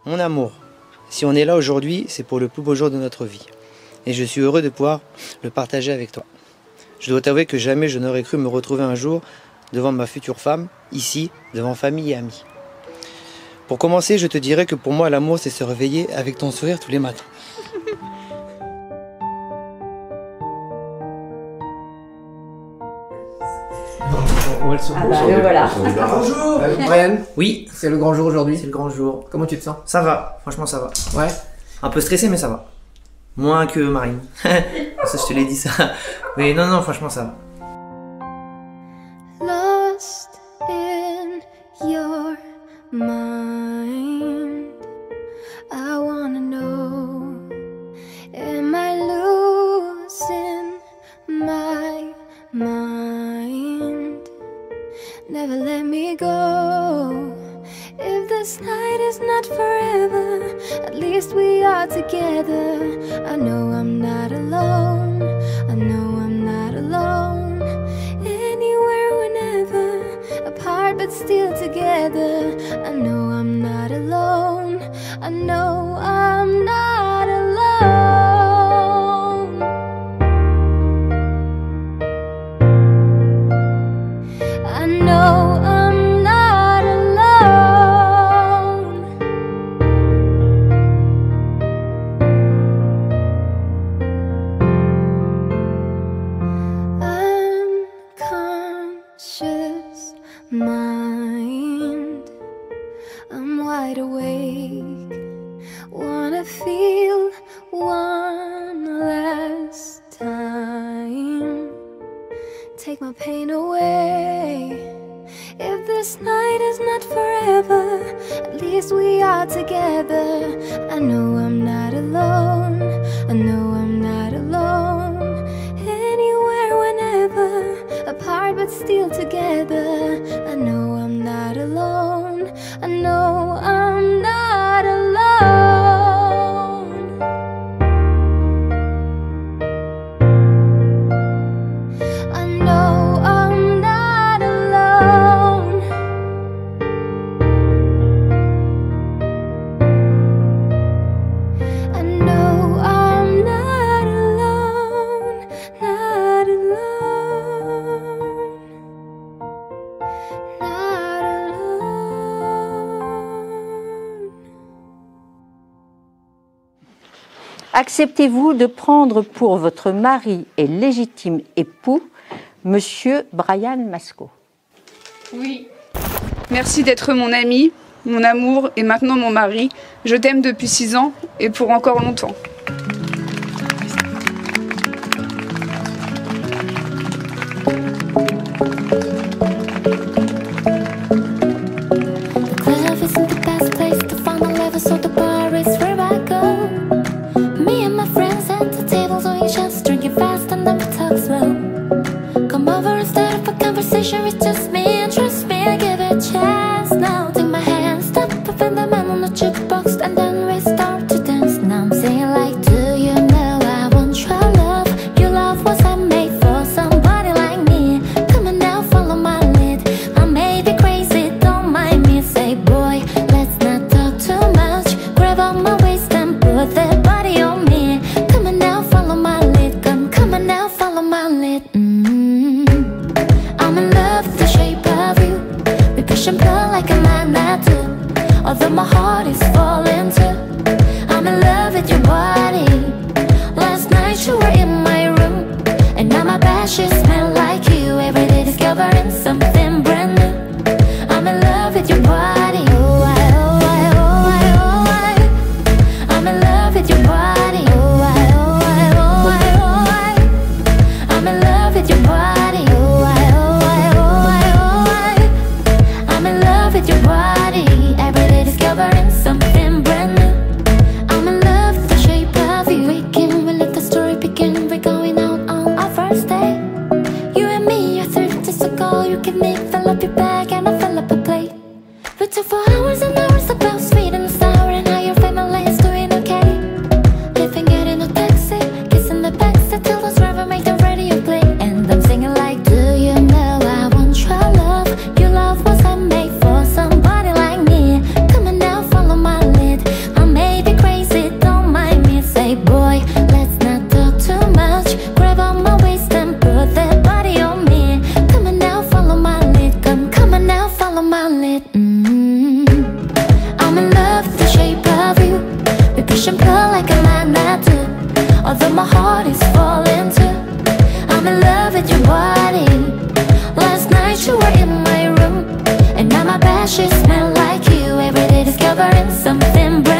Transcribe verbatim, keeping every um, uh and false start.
Mon amour, si on est là aujourd'hui, c'est pour le plus beau jour de notre vie. Et je suis heureux de pouvoir le partager avec toi. Je dois t'avouer que jamais je n'aurais cru me retrouver un jour devant ma future femme, ici, devant famille et amis. Pour commencer, je te dirais que pour moi, l'amour, c'est se réveiller avec ton sourire tous les matins. On va le ah bah le voilà. Bonjour euh, Brian. Oui. C'est le grand jour aujourd'hui. C'est le grand jour. Comment tu te sens? Ça va, franchement ça va. Ouais. Un peu stressé mais ça va. Moins que Marine. Ça je te l'ai dit ça. Mais non non franchement ça va. Lost in your mind, I wanna know, am I losing my mind? Never let me go. If this night is not forever, at least we are together. I know I'm not alone, I know I'm not alone. Anywhere, whenever, apart but still together. I know I'm not alone, I know I'm not alone. I know I'm not alone. Unconscious mind, I'm wide awake, wanna feel one last time. Take my pain away. If this night is not forever, at least we are together. I know I'm not alone, I know I'm not alone. Anywhere, whenever, apart but still together. I know I'm not alone, I know I'm not alone. I know I'm not alone. I know I'm not alone, not alone, not alone. Acceptez-vous de prendre pour votre mari et légitime époux Monsieur Brian Masco? Oui. Merci d'être mon ami, mon amour et maintenant mon mari. Je t'aime depuis six ans et pour encore longtemps. Club isn't the best place to find a lover, so the bar is where I go. Me and my friends at the table doing shots, drinking fast and then we talk slow. Come over and start up a conversation with just me, and trust me, I give it a chance. Now take my hand, stop up in the man on the jukebox, and then we start to dance. Now I'm saying like, do you know I want your love? Your love was handmade for somebody like me. Come on now, follow my lead. I may be crazy, don't mind me. Say boy, let's not talk too much. Grab on my waist and put that body on me. Come on now, follow my lead. Come, come on now, follow my lead. Mm-hmm. I'm in love with the shape of you. We push and pull like a magnet do. Although my heart is falling too. I'm in love with your body. Last night you were in my room, and now my bed sheets smell like you. Every day discovering something brand new. I'm in love with your body. Oh I, oh I, oh I, oh I. I'm in love with your body. Oh I, oh I, oh I, oh I. I'm in love with your body. Oh I, oh I, oh I, oh I. I'm in love with your body. Every day discovering something brand new. I'm in love with the shape of you. Waking, we let the story begin. We're going out on our first day. push and pull like a magnet do. Although my heart is falling too, I'm in love with your body. Last night you were in my room, and now my bed sheets smell like you. Every day discovering something.